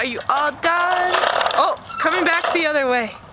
Are you all done? Oh, coming back the other way.